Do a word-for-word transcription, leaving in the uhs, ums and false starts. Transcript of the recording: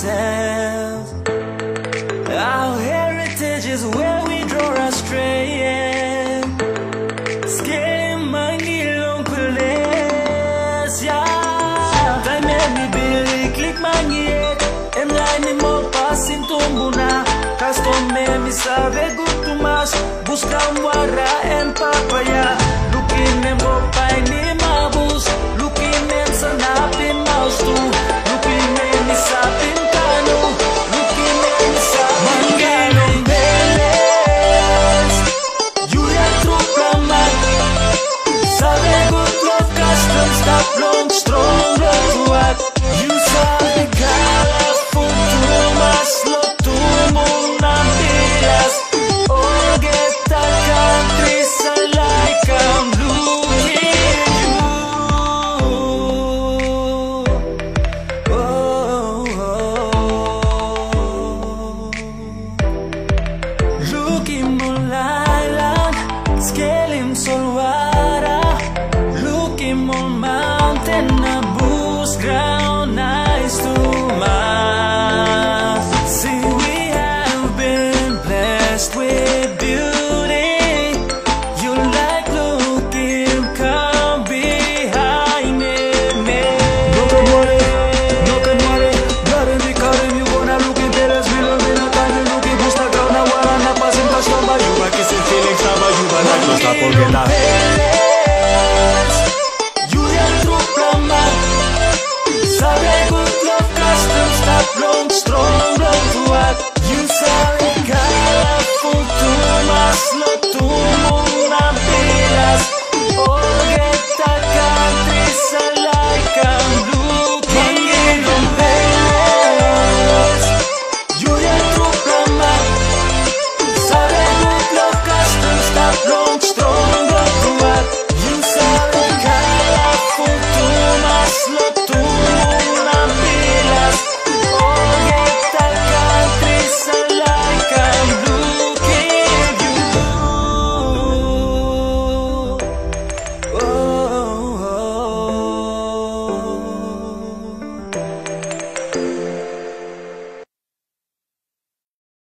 ourselves. Our heritage is where we draw our straying. Scaling my nilong police, yeah. Time me Billy click my yet. Em line me mo pasin tumbuna. Custom me mi sabe good to mas. Busca un guarra en paz.